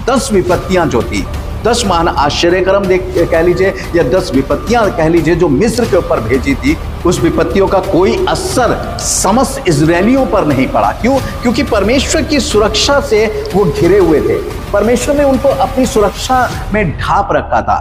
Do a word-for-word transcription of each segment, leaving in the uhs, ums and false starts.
दस विपत्तियां जो थी, दस महान आश्चर्यक्रम कह लीजिए या दस विपत्तियां कह लीजिए जो मिस्र के ऊपर भेजी थी, उस विपत्तियों का कोई असर समस्त इजरायलियों पर नहीं पड़ा। क्यों? क्योंकि परमेश्वर की सुरक्षा से वो घिरे हुए थे। परमेश्वर ने उनको अपनी सुरक्षा में ढांप रखा था।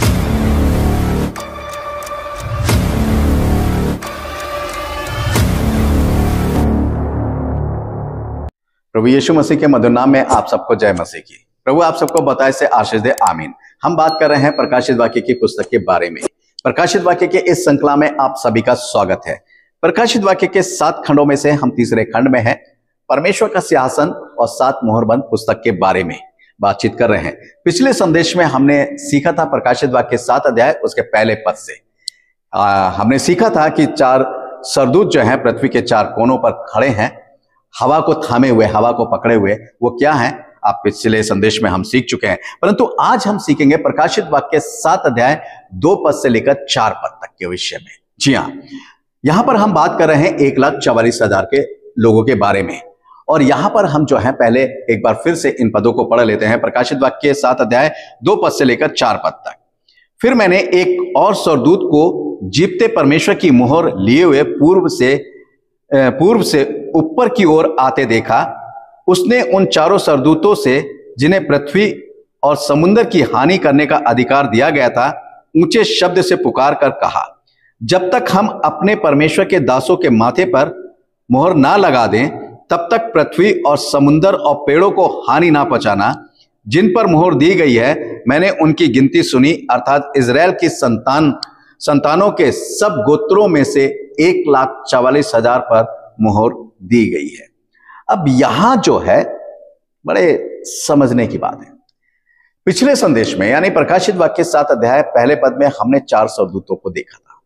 प्रभु यीशु मसीह के मधुर नाम में आप सबको जय मसीह की। प्रभु आप सबको बताए से आशीष दे, आमीन। हम बात कर रहे हैं प्रकाशित वाक्य की पुस्तक के बारे में। प्रकाशित वाक्य के इस श्रृंखला में आप सभी का स्वागत है। प्रकाशित वाक्य के सात खंडों में से हम तीसरे खंड में हैं, परमेश्वर का सिंहासन और सात मोहरबंद पुस्तक के बारे में बातचीत कर रहे हैं। पिछले संदेश में हमने सीखा था प्रकाशित वाक्य सात अध्याय उसके पहले पद से आ, हमने सीखा था कि चार सरदूत जो हैं पृथ्वी के चार कोनों पर खड़े हैं, हवा को थामे हुए, हवा को पकड़े हुए। वो क्या हैं? आप पिछले संदेश में हम सीख चुके हैं, परंतु आज हम सीखेंगे प्रकाशित वाक्य सात अध्याय दो पद से लेकर चार पद तक के विषय में। जी हाँ, यहां पर हम बात कर रहे हैं एक लाख चवालीस हजार के लोगों के बारे में। और यहां पर हम जो है पहले एक बार फिर से इन पदों को पढ़ लेते हैं। प्रकाशित वाक्य सात अध्याय दो पद से लेकर चार पद तक। फिर मैंने एक और स्वर्गदूत को जीवते परमेश्वर की मोहर लिए हुए पूर्व से पूर्व से ऊपर की ओर आते देखा। उसने उन चारों सरदूतों से जिन्हें पृथ्वी और समुद्र की हानि करने का अधिकार दिया गया था, ऊंचे शब्द से पुकार कर कहा, जब तक हम अपने परमेश्वर के दासों के माथे पर मोहर ना लगा दें, तब तक पृथ्वी और समुद्र और पेड़ों को हानि ना पहुंचाना। जिन पर मोहर दी गई है, मैंने उनकी गिनती सुनी, अर्थात इजराइल की संतान संतानों के सब गोत्रों में से एक लाख चवालीस हजार पर मोहर दी गई है। अब यहां जो है बड़े समझने की बात है। पिछले संदेश में यानी प्रकाशित वाक्य सात अध्याय पहले पद में हमने चार सरदूतों को देखा था,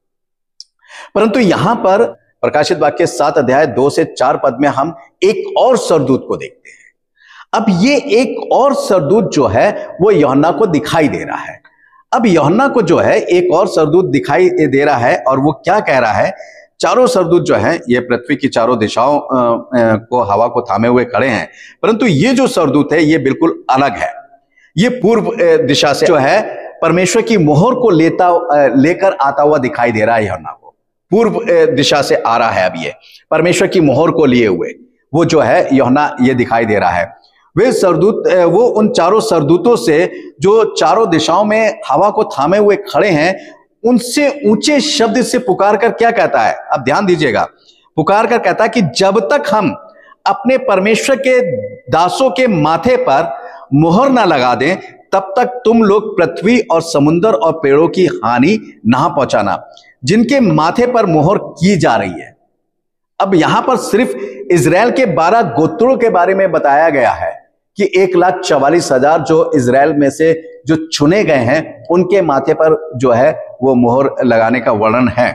परंतु यहां पर प्रकाशित वाक्य सात अध्याय दो से चार पद में हम एक और सरदूत को देखते हैं। अब ये एक और सरदूत जो है वो यूहन्ना को दिखाई दे रहा है। अब यूहन्ना को जो है एक और सरदूत दिखाई दे रहा है और वो क्या कह रहा है? चारों सरदूत जो हैं ये पृथ्वी की चारों दिशाओं को हवा को थामे हुए खड़े हैं, परंतु ये जो सरदूत है ये बिल्कुल अलग है। ये पूर्व दिशा से जो है परमेश्वर की मोहर को लेता लेकर आता हुआ दिखाई दे रहा है। यूहन्ना को पूर्व दिशा से आ रहा है। अब ये परमेश्वर की मोहर को लिए हुए वो जो है यूहन्ना ये दिखाई दे रहा है। वे सरदूत वो उन चारों सरदूतों से जो चारों दिशाओं में हवा को थामे हुए खड़े हैं, उनसे ऊंचे शब्द से पुकार कर क्या कहता है? अब ध्यान दीजिएगा, पुकार कर कहता है कि जब तक हम अपने परमेश्वर के दासों के माथे पर मोहर ना लगा दें, तब तक तुम लोग पृथ्वी और समुद्र और पेड़ों की हानि ना पहुंचाना, जिनके माथे पर मोहर की जा रही है। अब यहां पर सिर्फ इजराइल के बारह गोत्रों के बारे में बताया गया है कि एक लाख चवालीस हजार जो इजराइल में से जो चुने गए हैं, उनके माथे पर जो है वो मोहर लगाने का वर्णन है।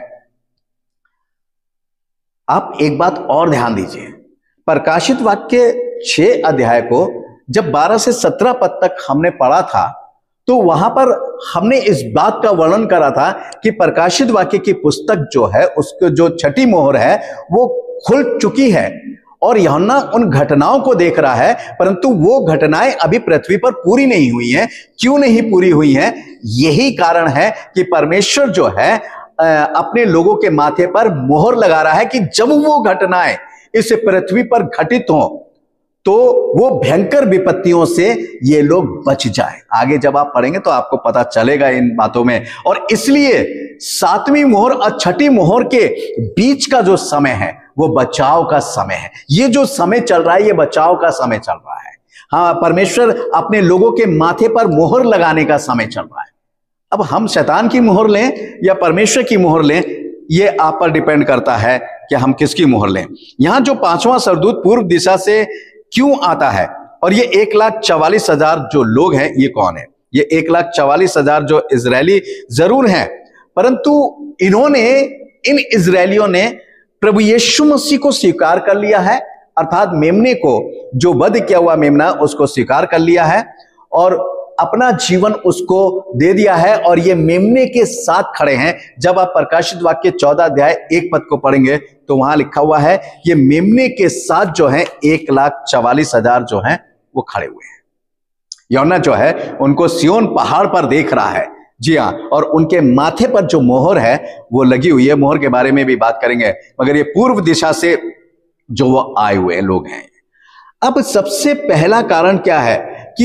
आप एक बात और ध्यान दीजिए, प्रकाशित वाक्य छह अध्याय को जब बारह से सत्रह पद तक हमने पढ़ा था, तो वहां पर हमने इस बात का वर्णन करा था कि प्रकाशित वाक्य की पुस्तक जो है उसको जो छठी मोहर है वो खुल चुकी है और यूहन्ना उन घटनाओं को देख रहा है, परंतु वो घटनाएं अभी पृथ्वी पर पूरी नहीं हुई हैं। क्यों नहीं पूरी हुई हैं? यही कारण है कि परमेश्वर जो है अपने लोगों के माथे पर मोहर लगा रहा है कि जब वो घटनाएं इस पृथ्वी पर घटित हों तो वो भयंकर विपत्तियों से ये लोग बच जाए। आगे जब आप पढ़ेंगे तो आपको पता चलेगा इन बातों में। और इसलिए सातवीं मोहर और छठी मोहर के बीच का जो समय है वो बचाव का समय है। ये जो समय चल रहा है ये बचाव का समय चल रहा है। हाँ, परमेश्वर अपने लोगों के माथे पर मोहर लगाने का समय चल रहा है। अब हम शैतान की मोहर लें या परमेश्वर की मोहर लें, ये आप पर डिपेंड करता है कि हम किसकी मोहर लें। यहां जो पांचवा सरदूत पूर्व दिशा से क्यों आता है और ये एक लाख चवालीस हजार जो लोग हैं ये कौन है? ये एक लाख चवालीस हजार जो इजरायली जरूर हैं, परंतु इन्होंने इन इजरायलियों ने प्रभु यीशु मसीह को स्वीकार कर लिया है, अर्थात मेमने को, जो वध किया हुआ मेमना, उसको स्वीकार कर लिया है और अपना जीवन उसको दे दिया है और ये मेमने के साथ खड़े हैं। जब आप प्रकाशित वाक्य चौदह अध्याय एक पद को पढ़ेंगे तो वहां लिखा हुआ है ये मेमने के साथ जो है एक लाख चवालीस हजार जो है वो खड़े हुए हैं। यूहन्ना जो है उनको सिय्योन पहाड़ पर देख रहा है। जी हाँ, और उनके माथे पर जो मोहर है वो लगी हुई है। मोहर के बारे में भी बात करेंगे, मगर ये पूर्व दिशा से जो वो आए हुए लोग हैं। अब सबसे पहला कारण क्या है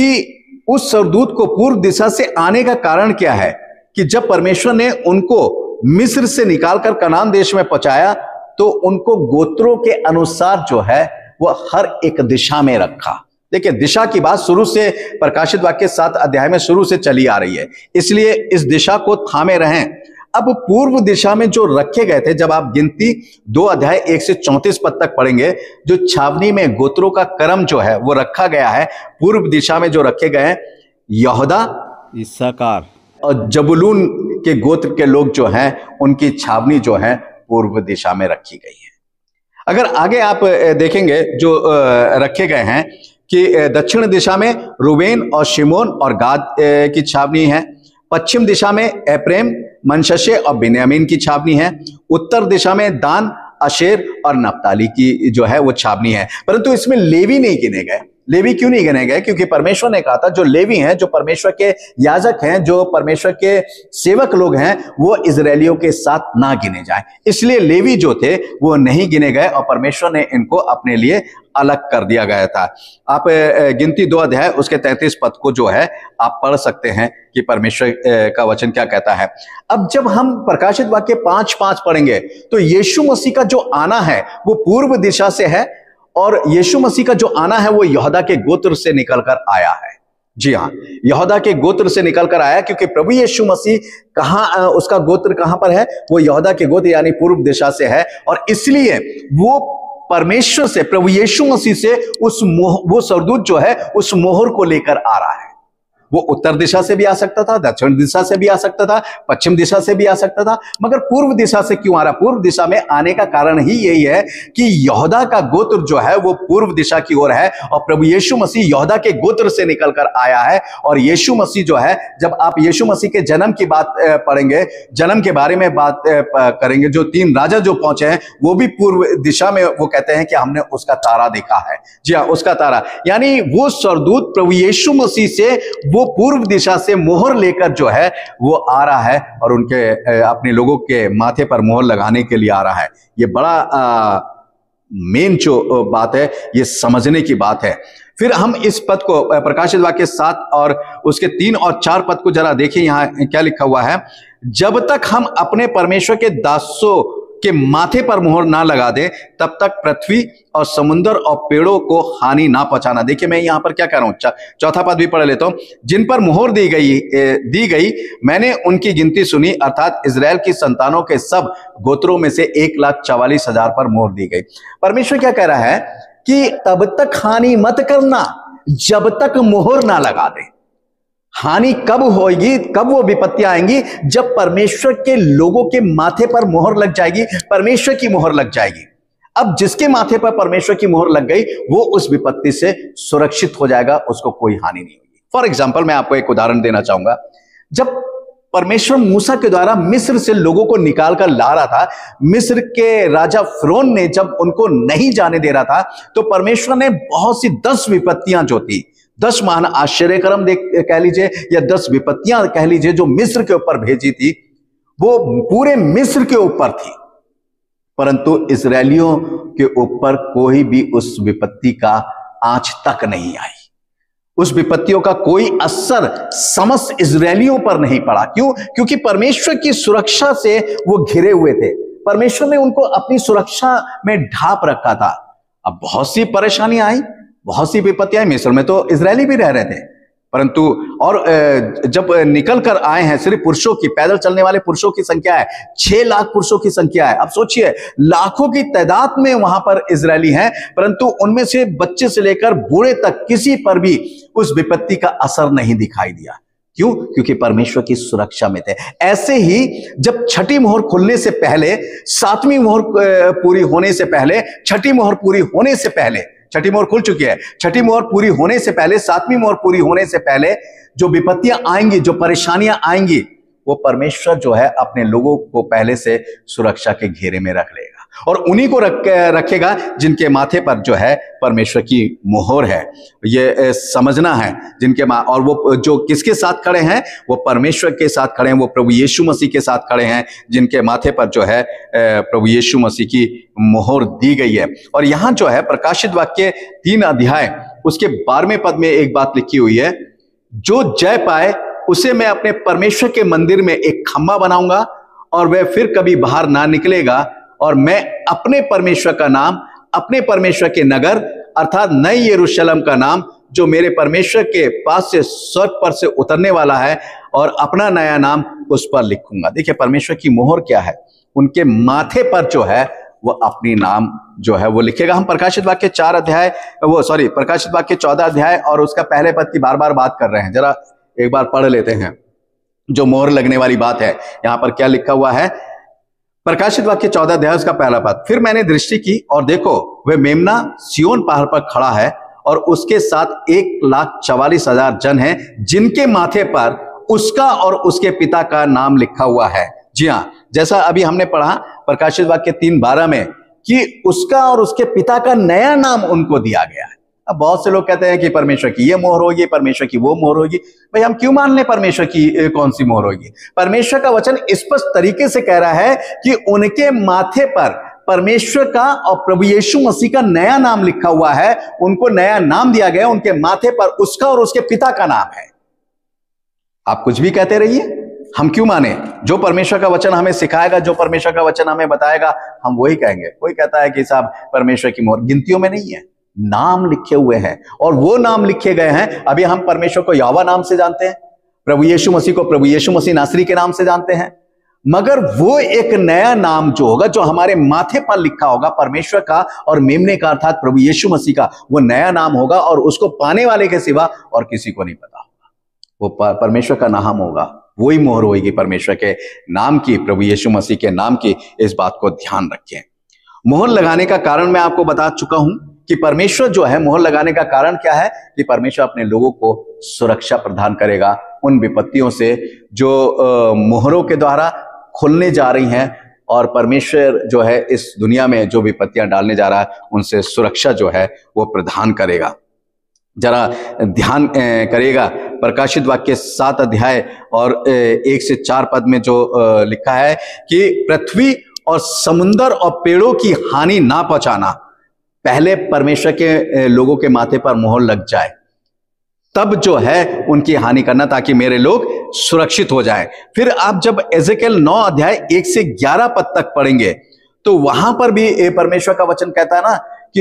कि उस स्वर्गदूत को पूर्व दिशा से आने का कारण क्या है कि जब परमेश्वर ने उनको मिस्र से निकालकर कनान देश में पहुंचाया तो उनको गोत्रों के अनुसार जो है वो हर एक दिशा में रखा। देखिए, दिशा की बात शुरू से प्रकाशित वाक्य सात अध्याय में शुरू से चली आ रही है, इसलिए इस दिशा को थामे रहें। अब पूर्व दिशा में जो रखे गए थे, जब आप गिनती दो अध्याय एक से चौंतीस पद तक पढ़ेंगे, जो छावनी में गोत्रों का क्रम जो है वो रखा गया है। पूर्व दिशा में जो रखे गए हैं यहूदा, इस्साकार और जबूलून के गोत्र के लोग जो हैं उनकी छावनी जो है पूर्व दिशा में रखी गई है। अगर आगे आप देखेंगे जो रखे गए हैं कि दक्षिण दिशा में रूबेन और शिमोन और गाद की छावनी है, पश्चिम दिशा में एफ्रेम, मनश्शे और बिन्यामीन की छावनी है, उत्तर दिशा में दान, आशेर और नप्ताली की जो है वो छावनी है। परंतु इसमें लेवी नहीं गिने गए। लेवी क्यों नहीं गिने गए? क्योंकि परमेश्वर ने कहा था जो लेवी हैं, जो परमेश्वर के याजक हैं, जो परमेश्वर के सेवक लोग हैं, वो इजरायलियों के साथ ना गिने जाएं। इसलिए लेवी जो थे वो नहीं गिने गए और परमेश्वर ने इनको अपने लिए अलग कर दिया गया था। आप गिनती दो अध्याय उसके तैंतीस पद को जो है आप पढ़ सकते हैं कि परमेश्वर का वचन क्या कहता है। अब जब हम प्रकाशित वाक्य पांच पांच पढ़ेंगे तो यीशु मसीह का जो आना है वो पूर्व दिशा से है और यीशु मसीह का जो आना है वो यहूदा के गोत्र से निकलकर आया है। जी हाँ, यहूदा के गोत्र से निकलकर आया, क्योंकि प्रभु यीशु मसीह कहां, उसका गोत्र कहां पर है? वो यहूदा के गोत्र यानी पूर्व दिशा से है, और इसलिए वो परमेश्वर से, प्रभु यीशु मसीह से उस मोह, वो स्वर्गदूत जो है उस मोहर को लेकर आ रहा है। वो उत्तर दिशा से भी आ सकता था, दक्षिण दिशा से भी आ सकता था, पश्चिम दिशा से भी आ सकता था, मगर पूर्व दिशा से क्यों आ रहा? पूर्व दिशा में आने का कारण ही यही है कि यहूदा का गोत्र जो है वो पूर्व दिशा की ओर है और प्रभु यीशु मसीह यहूदा के गोत्र से निकलकर आया है। और यीशु मसीह जो है, जब आप यीशु मसीह के जन्म की बात पढ़ेंगे, जन्म के बारे में बात करेंगे, जो तीन राजा जो पहुंचे हैं वो भी पूर्व दिशा में, वो कहते हैं कि हमने उसका तारा देखा है। जी हाँ, उसका तारा, यानी वो स्वर्गदूत प्रभु यीशु मसीह से वो पूर्व दिशा से मोहर लेकर जो है वो आ रहा है और उनके अपने लोगों के माथे पर मोहर लगाने के लिए आ रहा है। ये बड़ा आ, मेन जो बात है, ये समझने की बात है। फिर हम इस पद को, प्रकाशित वाक्य सात और उसके तीन और चार पद को जरा देखिए, यहां क्या लिखा हुआ है। जब तक हम अपने परमेश्वर के दासों के माथे पर मोहर ना लगा दे तब तक पृथ्वी और समुद्र और पेड़ों को हानि ना पहुंचाना। देखिए, मैं यहां पर क्या कह रहा हूं, चौथा पद भी पढ़ लेता हूं। जिन पर मोहर दी गई दी गई मैंने उनकी गिनती सुनी, अर्थात इजराइल की संतानों के सब गोत्रों में से एक लाख चवालीस हजार पर मोहर दी गई। परमेश्वर क्या कह रहा है कि तब तक हानि मत करना जब तक मोहर ना लगा दे। हानि कब होगी, कब वो विपत्तियां आएंगी? जब परमेश्वर के लोगों के माथे पर मोहर लग जाएगी, परमेश्वर की मोहर लग जाएगी। अब जिसके माथे पर परमेश्वर की मोहर लग गई वो उस विपत्ति से सुरक्षित हो जाएगा, उसको कोई हानि नहीं होगी। फॉर एग्जाम्पल, मैं आपको एक उदाहरण देना चाहूंगा। जब परमेश्वर मूसा के द्वारा मिस्र से लोगों को निकाल कर ला रहा था, मिस्र के राजा फिरौन ने जब उनको नहीं जाने दे रहा था, तो परमेश्वर ने बहुत सी दस विपत्तियां जो थी, दस महान आश्चर्यक्रम देख कह लीजिए या दस विपत्तियां कह लीजिए, जो मिस्र के ऊपर भेजी थी, वो पूरे मिस्र के ऊपर थी, परंतु इजरायलियों के ऊपर कोई भी उस विपत्ति का आंच तक नहीं आई। उस विपत्तियों का कोई असर समस्त इजरायलियों पर नहीं पड़ा। क्यों? क्योंकि परमेश्वर की सुरक्षा से वो घिरे हुए थे। परमेश्वर ने उनको अपनी सुरक्षा में ढांप रखा था। अब बहुत सी परेशानियां आई, बहुत सी विपत्तियां। मिस्र में तो इजरायली भी रह रहे थे, परंतु और जब निकल कर आए हैं, सिर्फ पुरुषों की, पैदल चलने वाले पुरुषों की संख्या है छह लाख पुरुषों की संख्या है। अब सोचिए, लाखों की तादाद में वहां पर इजरायली हैं, परंतु उनमें से बच्चे से लेकर बूढ़े तक किसी पर भी उस विपत्ति का असर नहीं दिखाई दिया। क्यों? क्योंकि परमेश्वर की सुरक्षा में थे। ऐसे ही जब छठी मोहर खुलने से पहले, सातवीं मोहर पूरी होने से पहले, छठी मोहर पूरी होने से पहले, छठी मोहर खुल चुकी है, छठी मोहर पूरी होने से पहले, सातवीं मोहर पूरी होने से पहले जो विपत्तियां आएंगी, जो परेशानियां आएंगी, वो परमेश्वर जो है अपने लोगों को पहले से सुरक्षा के घेरे में रख लेगा। और उन्हीं को रख रखेगा जिनके माथे पर जो है परमेश्वर की मोहर है। ये समझना है जिनके मा और वो जो किसके साथ खड़े हैं, वो परमेश्वर के साथ खड़े हैं, वो प्रभु यीशु मसीह के साथ खड़े हैं, जिनके माथे पर जो है प्रभु यीशु मसीह की मोहर दी गई है। और यहाँ जो है प्रकाशित वाक्य तीन अध्याय उसके बारहवें पद में एक बात लिखी हुई है, जो जय पाए उसे मैं अपने परमेश्वर के मंदिर में एक खम्भा बनाऊंगा और वह फिर कभी बाहर ना निकलेगा, और मैं अपने परमेश्वर का नाम, अपने परमेश्वर के नगर अर्थात नई यरूशलेम का नाम जो मेरे परमेश्वर के पास से स्वर्ग पर से उतरने वाला है, और अपना नया नाम उस पर लिखूंगा। देखिए परमेश्वर की मोहर क्या है, उनके माथे पर जो है वो अपनी नाम जो है वो लिखेगा। हम प्रकाशित वाक्य चार अध्याय वो सॉरी प्रकाशित वाक्य चौदह अध्याय और उसका पहले पद की बार बार बात कर रहे हैं, जरा एक बार पढ़ लेते हैं जो मोहर लगने वाली बात है। यहां पर क्या लिखा हुआ है, प्रकाशित वाक्य चौदह अध्याय उसका पहला पद, फिर मैंने दृष्टि की और देखो वह मेमना सिय्योन पहाड़ पर खड़ा है और उसके साथ एक लाख चवालीस हजार जन हैं जिनके माथे पर उसका और उसके पिता का नाम लिखा हुआ है। जी हाँ, जैसा अभी हमने पढ़ा प्रकाशित वाक्य तीन बारह में कि उसका और उसके पिता का नया नाम उनको दिया गया है। अब बहुत से लोग कहते हैं कि परमेश्वर की ये मोहर होगी, परमेश्वर की वो मोहर होगी। भाई हम क्यों मान लें परमेश्वर की कौन सी मोहर होगी? परमेश्वर का वचन स्पष्ट तरीके से कह रहा है कि उनके माथे पर परमेश्वर का और प्रभु यीशु मसीह का नया नाम लिखा हुआ है, उनको नया नाम दिया गया, उनके माथे पर उसका और उसके पिता का नाम है। आप कुछ भी कहते रहिए, हम क्यों माने? जो परमेश्वर का वचन हमें सिखाएगा, जो परमेश्वर का वचन हमें बताएगा, हम वही कहेंगे। कोई कहता है कि साहब परमेश्वर की मोहर गिनतियों में नहीं है, नाम लिखे हुए हैं, और वो नाम लिखे गए हैं। अभी हम परमेश्वर को यहोवा नाम से जानते हैं, प्रभु यीशु मसीह को प्रभु यीशु मसीह नासरी के नाम से जानते हैं, मगर वो एक नया नाम जो होगा, जो हमारे माथे पर लिखा होगा परमेश्वर का और मेमने का अर्थात प्रभु यीशु मसीह का, वो नया नाम होगा और उसको पाने वाले के सिवा और किसी को नहीं पता होगा। वो परमेश्वर का नाम होगा, वही मोहर होगी परमेश्वर के नाम की, प्रभु यीशु मसीह के नाम की। इस बात को ध्यान रखें। मोहर लगाने का कारण मैं आपको बता चुका हूं कि परमेश्वर जो है, मोहर लगाने का कारण क्या है कि परमेश्वर अपने लोगों को सुरक्षा प्रदान करेगा उन विपत्तियों से जो मोहरों के द्वारा खुलने जा रही हैं, और परमेश्वर जो है इस दुनिया में जो विपत्तियां डालने जा रहा है उनसे सुरक्षा जो है वो प्रदान करेगा। जरा ध्यान करेगा प्रकाशित वाक्य सात अध्याय और एक से चार पद में जो लिखा है कि पृथ्वी और समुंदर और पेड़ों की हानि ना पहुंचाना, पहले परमेश्वर के लोगों के माथे पर मोहर लग जाए, तब जो है उनकी हानि करना, ताकि मेरे लोग सुरक्षित हो जाएं। फिर आप जब एजेकियल नौ अध्याय एक से ग्यारह पद तक पढ़ेंगे तो वहां पर भी परमेश्वर का वचन कहता है ना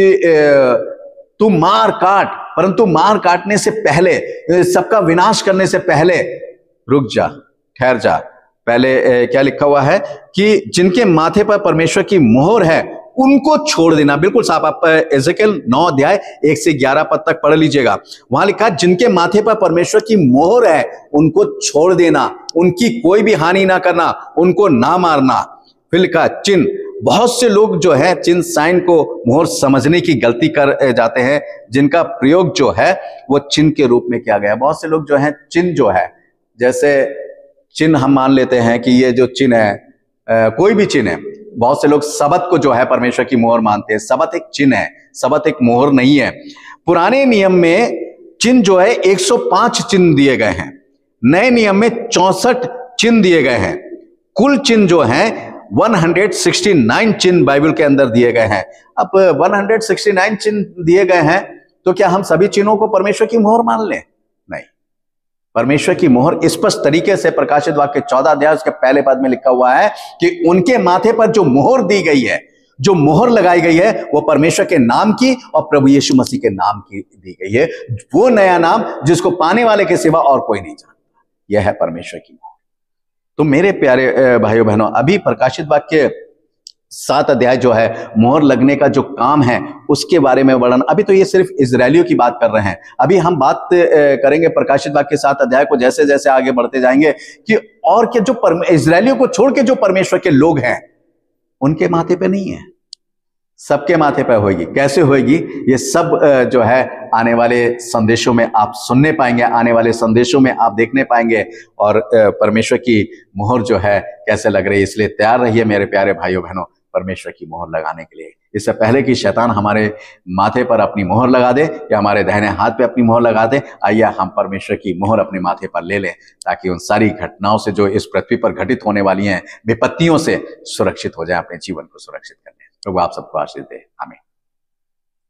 कि तू मार काट, परंतु मार काटने से पहले, सबका विनाश करने से पहले रुक जा, ठहर जा। पहले क्या लिखा हुआ है कि जिनके माथे पर परमेश्वर की मोहर है उनको छोड़ देना। बिल्कुल साफ, आप एजेकियल नौ अध्याय एक से ग्यारह पद तक पढ़ लीजिएगा। वहां लिखा जिनके माथे पर परमेश्वर की मोहर है उनको छोड़ देना, उनकी कोई भी हानि ना करना, उनको ना मारना। फिर लिखा चिन्ह, बहुत से लोग जो है चिन्ह साइन को मोहर समझने की गलती कर जाते हैं, जिनका प्रयोग जो है वो चिन्ह के रूप में किया गया। बहुत से लोग जो है चिन्ह जो है, जैसे चिन्ह हम मान लेते हैं कि ये जो चिन्ह है, आ, कोई भी चिन्ह है। बहुत से लोग सबत को जो है परमेश्वर की मोहर मानते हैं। सबत एक चिन्ह है, सबत एक मोहर नहीं है। पुराने नियम में चिन्ह जो है एक सौ पांच चिन्ह दिए गए हैं, नए नियम में चौसठ चिन्ह दिए गए हैं। कुल चिन्ह जो है एक सौ उनहत्तर चिन्ह बाइबल के अंदर दिए गए हैं। अब एक सौ उनहत्तर चिन्ह दिए गए हैं तो क्या हम सभी चिन्हों को परमेश्वर की मोहर मान लें? नहीं। परमेश्वर की मोहर स्पष्ट तरीके से प्रकाशित वाक्य चौदह अध्याय उसके पहले पद में लिखा हुआ है कि उनके माथे पर जो मोहर दी गई है, जो मोहर लगाई गई है, वो परमेश्वर के नाम की और प्रभु यीशु मसीह के नाम की दी गई है। वो नया नाम जिसको पाने वाले के सिवा और कोई नहीं जानता, यह है परमेश्वर की मोहर। तो मेरे प्यारे भाइयों बहनों, अभी प्रकाशित वाक्य सात अध्याय जो है मोहर लगने का जो काम है उसके बारे में वर्णन, अभी तो ये सिर्फ इजरायलियों की बात कर रहे हैं। अभी हम बात करेंगे प्रकाशित वाक्य सात अध्याय को जैसे जैसे आगे बढ़ते जाएंगे कि और क्या जो इजरायलियों को छोड़ के जो परमेश्वर के लोग हैं उनके माथे पे नहीं है, सबके माथे पे होगी। कैसे होगी ये सब जो है आने वाले संदेशों में आप सुनने पाएंगे, आने वाले संदेशों में आप देखने पाएंगे, और परमेश्वर की मोहर जो है कैसे लग रही है। इसलिए तैयार रहिए मेरे प्यारे भाइयों बहनों, परमेश्वर की मोहर लगाने के लिए। इससे पहले कि शैतान हमारे माथे पर अपनी मोहर लगा दे या हमारे दाहिने हाथ पे अपनी मोहर लगा दे, आइए हम परमेश्वर की मोहर अपने माथे पर ले लें, ताकि उन सारी घटनाओं से जो इस पृथ्वी पर घटित होने वाली हैं, विपत्तियों से सुरक्षित हो जाए, अपने जीवन को सुरक्षित कर लें। प्रभु आप सबको आशीष दे। आमीन।